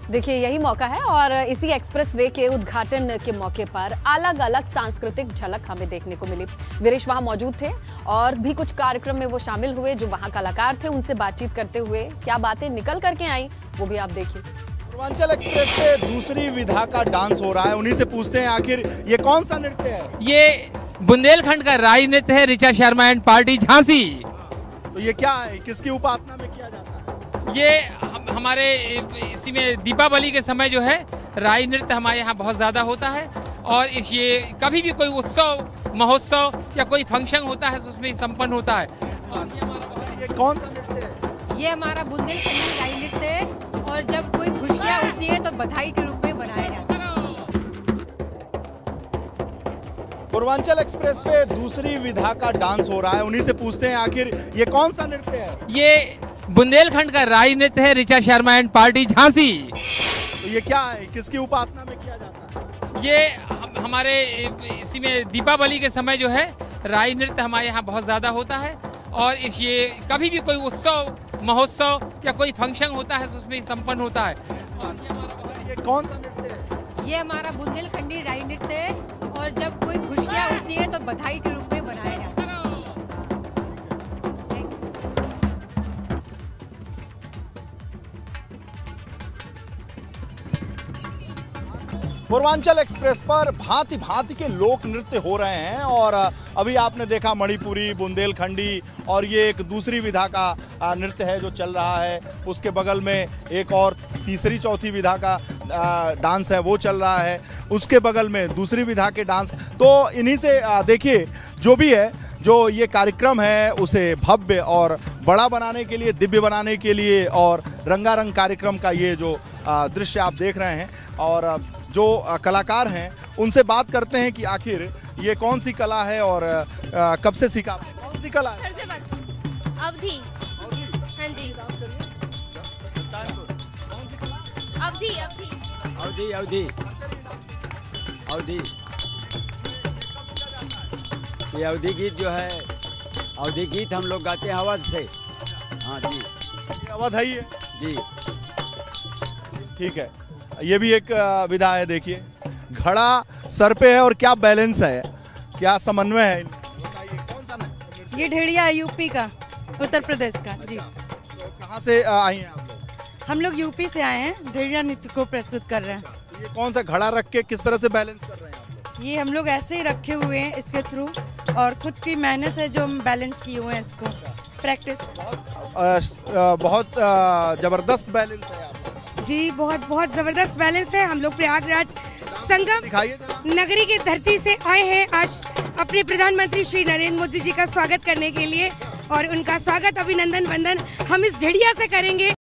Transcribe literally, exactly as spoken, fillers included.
देखिए यही मौका है और इसी एक्सप्रेसवे के उद्घाटन के मौके पर अलग अलग सांस्कृतिक झलक हमें देखने को मिली। वीरेश वहां मौजूद थे और भी कुछ कार्यक्रम में वो शामिल हुए। जो वहां कलाकार थे उनसे बातचीत करते हुए क्या बातें निकल करके आई वो भी आप देखिए। पूर्वांचल एक्सप्रेस पे दूसरी विधा का डांस हो रहा है, उन्हीं से पूछते हैं आखिर ये कौन सा नृत्य है। ये बुंदेलखंड का राय नृत्य है, ऋचा शर्मा एंड पार्टी झांसी। तो ये क्या है, किसकी उपासना में किया जाता है? ये हम, हमारे इसी में दीपावली के समय जो है राय नृत्य हमारे यहाँ बहुत ज़्यादा होता है और इस ये कभी भी कोई उत्सव महोत्सव या कोई फंक्शन होता है तो उसमें संपन्न होता है। और ये हमारा ये कौन सा नृत्य है? ये हमारा बुंदेलखंडी राय नृत्य है और जब कोई खुशियाँ होती है तो बधाई के रूप में बनाया जाता है। पूर्वांचल एक्सप्रेस पे दूसरी विधा का डांस हो रहा है, उन्हीं से पूछते हैं आखिर ये कौन सा नृत्य है। ये बुंदेलखंड का राय नृत्य है, ऋचा शर्मा एंड पार्टी झांसी। तो ये क्या है, किसकी उपासना में किया जाता है? ये हम, हमारे इसी में दीपावली के समय जो है राय नृत्य हमारे यहाँ बहुत ज़्यादा होता है और इस ये कभी भी कोई उत्सव महोत्सव या कोई फंक्शन होता है तो उसमें संपन्न होता है। और ये हमारा ये कौन सा नृत्य है? ये हमारा बुंदेलखंडी राय नृत्य है और जब कोई खुशियाँ होती है तो बधाई के रूप में बनाया जाता है। पूर्वांचल एक्सप्रेस पर भांति भांति के लोक नृत्य हो रहे हैं और अभी आपने देखा मणिपुरी, बुंदेलखंडी और ये एक दूसरी विधा का नृत्य है जो चल रहा है। उसके बगल में एक और तीसरी चौथी विधा का डांस है वो चल रहा है। उसके बगल में दूसरी विधा के डांस। तो इन्हीं से देखिए जो भी है, जो ये कार्यक्रम है उसे भव्य और बड़ा बनाने के लिए, दिव्य बनाने के लिए और रंगारंग कार्यक्रम का ये जो दृश्य आप देख रहे हैं और जो कलाकार हैं उनसे बात करते हैं कि आखिर ये कौन सी कला है और कब से सीखा। कौन सी कला है? अवधि। हाँ जी। अवधि अवधि अवधि अवधि अवधि ये अवधि गीत जो है, अवधि गीत हम लोग गाते हैं अवध से। हाँ जी, ये अवध है ये जी। ठीक है, ये भी एक विधा है। देखिए घड़ा सर पे है और क्या बैलेंस है, क्या समन्वय है। कौन सा ना? ये ढेड़िया यूपी का, उत्तर प्रदेश का जी। तो कहाँ से आई हैं आप लोग? हम लोग यूपी से आए हैं, ढेड़िया नृत्य को प्रस्तुत कर रहे हैं। ये कौन सा घड़ा रख के किस तरह से बैलेंस कर रहे हैं आप लोग? ये हम लोग ऐसे ही रखे हुए हैं इसके थ्रू और खुद की मेहनत है जो हम बैलेंस किए हुए हैं इसको, प्रैक्टिस। बहुत बहुत जबरदस्त बैलेंस है आप जी, बहुत बहुत जबरदस्त बैलेंस है। हम लोग प्रयागराज संगम नगरी की धरती से आए हैं आज अपने प्रधानमंत्री श्री नरेंद्र मोदी जी का स्वागत करने के लिए और उनका स्वागत अभिनंदन वंदन हम इस ढेड़िया से करेंगे।